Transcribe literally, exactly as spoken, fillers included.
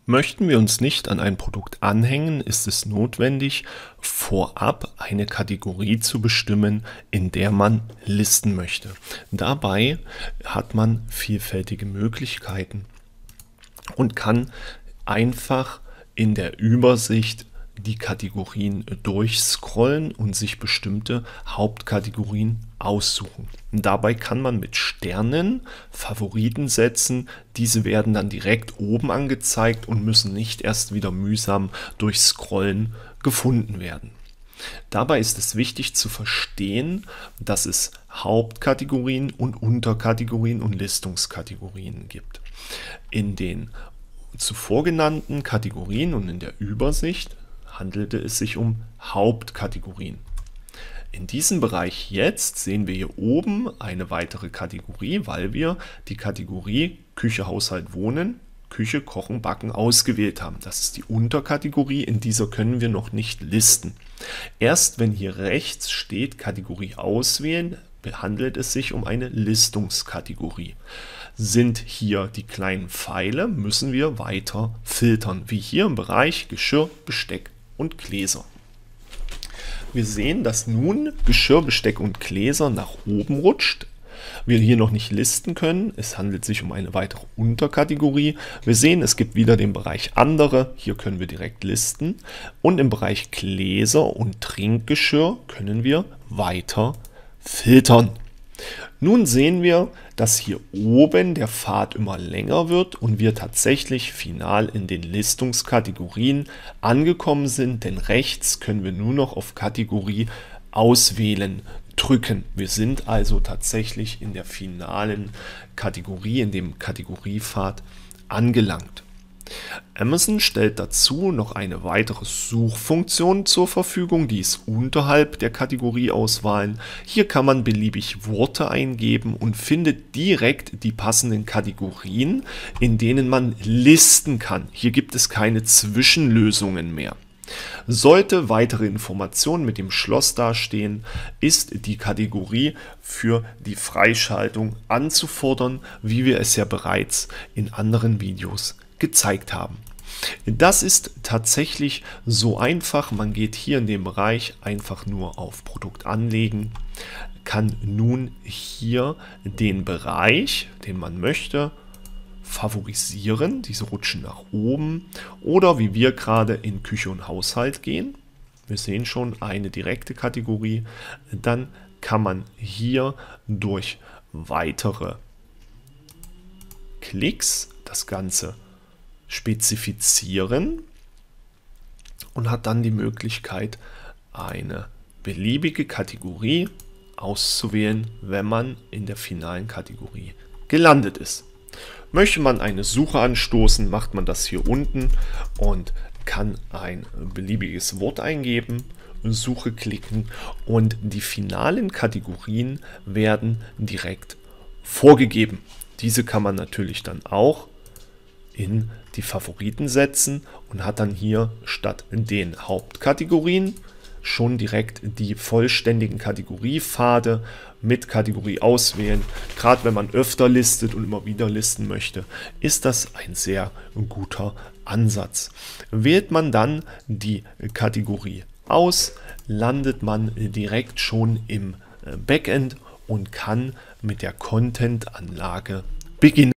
Möchten wir uns nicht an ein Produkt anhängen, ist es notwendig, vorab eine Kategorie zu bestimmen, in der man listen möchte. Dabei hat man vielfältige Möglichkeiten und kann einfach in der Übersicht die Kategorien durchscrollen und sich bestimmte Hauptkategorien aussuchen. Dabei kann man mit Sternen Favoriten setzen. Diese werden dann direkt oben angezeigt und müssen nicht erst wieder mühsam durch Scrollen gefunden werden. Dabei ist es wichtig zu verstehen, dass es Hauptkategorien und Unterkategorien und Listungskategorien gibt. In den zuvor genannten Kategorien und in der Übersicht handelte es sich um Hauptkategorien. In diesem Bereich jetzt sehen wir hier oben eine weitere Kategorie, weil wir die Kategorie Küche, Haushalt, Wohnen, Küche, Kochen, Backen ausgewählt haben. Das ist die Unterkategorie, in dieser können wir noch nicht listen. Erst wenn hier rechts steht Kategorie auswählen, handelt es sich um eine Listungskategorie. Sind hier die kleinen Pfeile, müssen wir weiter filtern, wie hier im Bereich Geschirr, Besteck und Gläser. Wir sehen, dass nun Geschirr, Besteck und Gläser nach oben rutscht. Wir hier noch nicht listen können. Es handelt sich um eine weitere Unterkategorie. Wir sehen, es gibt wieder den Bereich andere. Hier können wir direkt listen. Und im Bereich Gläser und Trinkgeschirr können wir weiter filtern. Nun sehen wir, dass hier oben der Pfad immer länger wird und wir tatsächlich final in den Listungskategorien angekommen sind, denn rechts können wir nur noch auf Kategorie auswählen drücken. Wir sind also tatsächlich in der finalen Kategorie, in dem Kategoriepfad angelangt. Amazon stellt dazu noch eine weitere Suchfunktion zur Verfügung, die ist unterhalb der Kategorieauswahlen. Hier kann man beliebig Worte eingeben und findet direkt die passenden Kategorien, in denen man listen kann. Hier gibt es keine Zwischenlösungen mehr. Sollte weitere Informationen mit dem Schloss dastehen, ist die Kategorie für die Freischaltung anzufordern, wie wir es ja bereits in anderen Videos gezeigt haben. Das ist tatsächlich so einfach. Man geht hier in dem Bereich einfach nur auf Produkt anlegen, kann nun hier den Bereich, den man möchte, favorisieren. Diese rutschen nach oben oder wie wir gerade in Küche und Haushalt gehen. Wir sehen schon eine direkte Kategorie. Dann kann man hier durch weitere Klicks das Ganze spezifizieren und hat dann die Möglichkeit, eine beliebige Kategorie auszuwählen, wenn man in der finalen Kategorie gelandet ist. Möchte man eine Suche anstoßen, macht man das hier unten und kann ein beliebiges Wort eingeben, Suche klicken und die finalen Kategorien werden direkt vorgegeben. Diese kann man natürlich dann auch in die Favoriten setzen und hat dann hier statt den Hauptkategorien schon direkt die vollständigen Kategoriepfade mit Kategorie auswählen. Gerade wenn man öfter listet und immer wieder listen möchte, ist das ein sehr guter Ansatz. Wählt man dann die Kategorie aus, landet man direkt schon im Backend und kann mit der Content-Anlage beginnen.